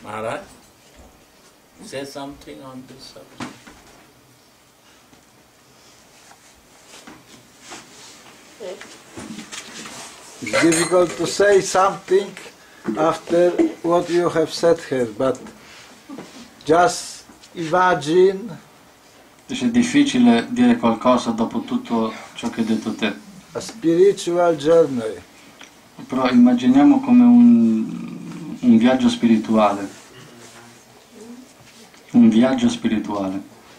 Maharaj, say something on this subject. It's difficult to say something after what you have said here, but just imagine È difficile dire qualcosa dopo tutto ciò che hai detto te. a spiritual journey. Però immaginiamo come un viaggio spirituale. Un viaggio spirituale.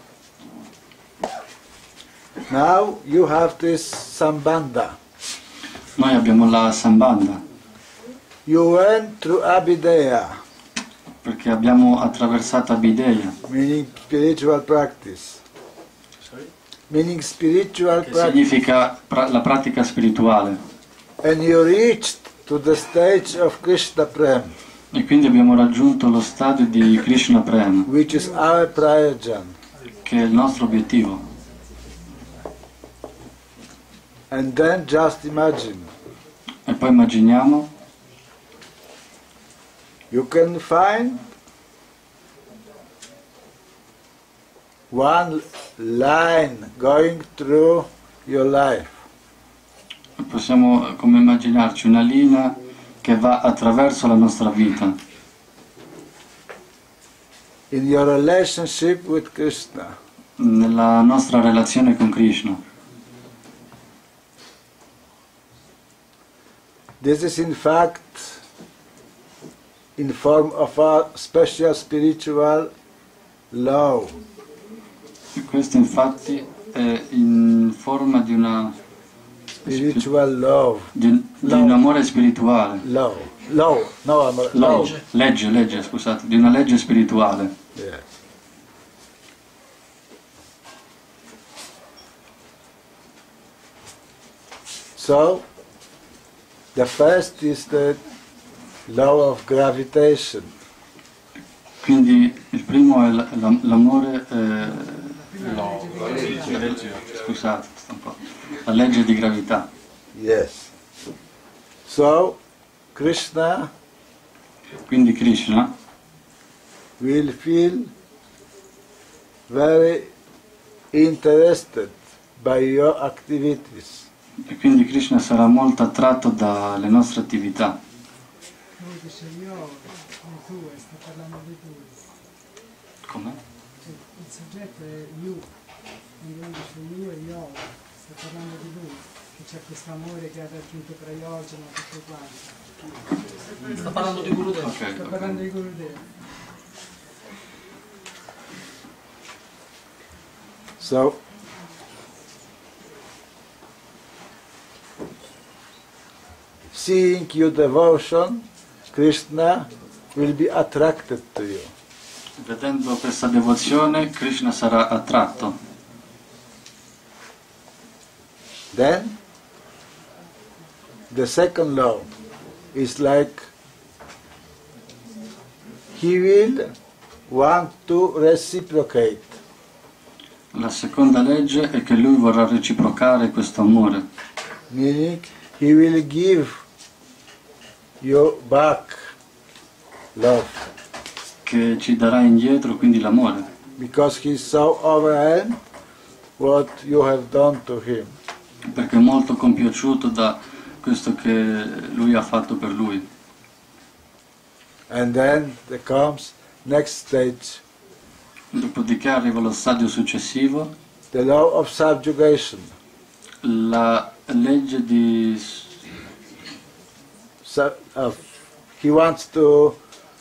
Now you have this sambandha. Noi abbiamo la sambandha, You went through Abhideya, perché abbiamo attraversato Abhideya, meaning spiritual practice. Meaning spiritual che practice. significa la pratica spirituale. And you reached to the stage of Krishna Prem, E quindi abbiamo raggiunto lo stadio di Krishna Prem, which is our prayojan. che è il nostro obiettivo. And then just imagine, E poi immaginiamo you can find one line going through your life. Possiamo come immaginarci una linea che va attraverso la nostra vita, In your relationship with Krishna. nella nostra relazione con Krishna. This is in fact in form of a special spiritual law. E questo infatti è in forma di Spiritual love. di un amore spirituale. Law. Law. No, amor. Law. Legge, scusate, di una legge spirituale. Yes. So, the first is the law of gravitation. Quindi il primo è l'amore, scusate, sto un po'. La legge di gravità. Yes. So, Krishna Quindi Krishna will feel very interested by your activities. E quindi Krishna sarà molto attratto dalle nostre attività. Lui dice io e tu, e sta parlando di tu. Com'è? Cioè, il soggetto è you, quindi lui dice io e io, sta parlando di lui, che c'è questo amore che ha raggiunto Prayojana, tutto quanto. Sta parlando di Gurudev. Sta parlando di Gurudev. So, seeing your devotion, Krishna will be attracted to you. Vedendo questa devozione, Krishna sarà attratto. Then, the second law is like he will want to reciprocate. La seconda legge è che lui vorrà reciprocare questo amore, Meaning, he will give you back love che ci darà indietro quindi l'amore, because he is so overwhelmed what you have done to him. perché è molto compiaciuto da questo che lui ha fatto per lui. And then there comes next stage, Dopodiché arriva lo stadio successivo, the law of subjugation. la legge di He wants to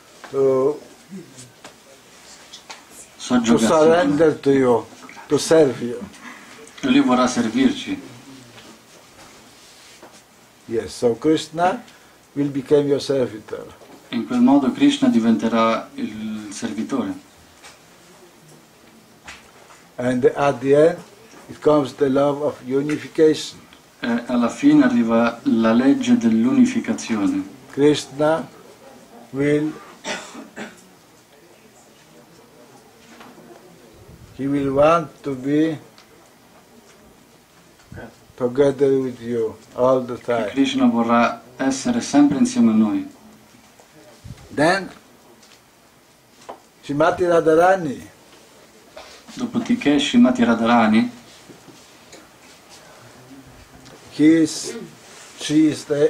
soggiogazione. surrender to you, to serve you. Lui vorrà servirci. Yes, so Krishna will become your servitor. In quel modo Krishna diventerà il servitore. And at the end, it comes the love of unification. E alla fine arriva la legge dell'unificazione. Krishna will want to be together with you all the time. Krishna vorrà essere sempre insieme a noi. Then Srimati Radharani, Dopodiché Srimati Radharani, she is the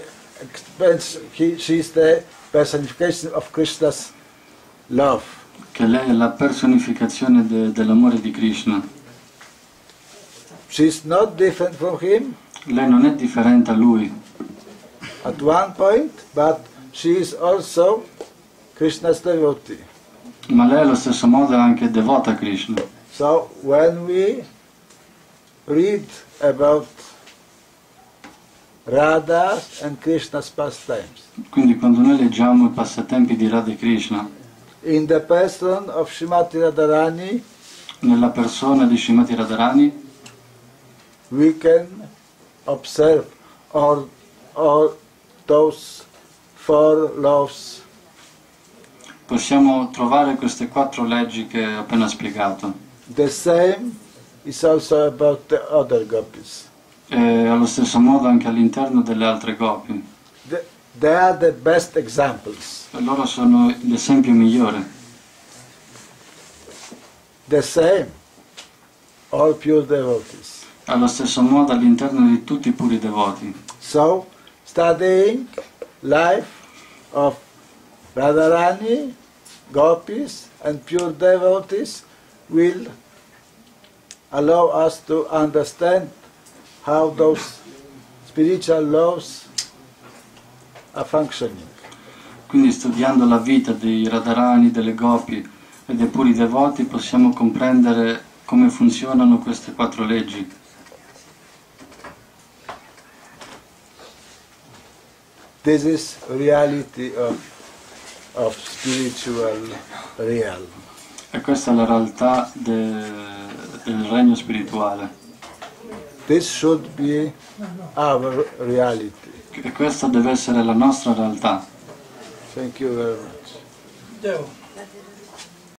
personification of Krishna's love. che lei è la personificazione dell'amore di Krishna. She is not different from him Lei non è differente a lui, at one point, but she is also Krishna's devotee. ma lei allo stesso modo è anche devota a Krishna. So when we read about Radha and Krishna's pastimes, Quindi quando noi leggiamo i passatempi di Radha e Krishna, in the person of Srimati Radharani, nella persona di Srimati Radharani, we can observe all those four laws. possiamo trovare queste 4 leggi che ho appena spiegato. The same is also about the other gopis. E allo stesso modo anche all'interno delle altre gopi. They are the best examples. E loro sono l'esempio migliore. The same, all pure devotees. Allo stesso modo all'interno di tutti i puri devoti. So, studying life of Radharani, gopis and pure devotees will allow us to understand how those spiritual laws are functioning. Quindi studiando la vita dei Radharani, delle gopi e dei puri devoti possiamo comprendere come funzionano queste 4 leggi. This is reality of spiritual realm. E questa è la realtà del regno spirituale. This should be our reality. E questa deve essere la nostra realtà. Thank you very much. Devo.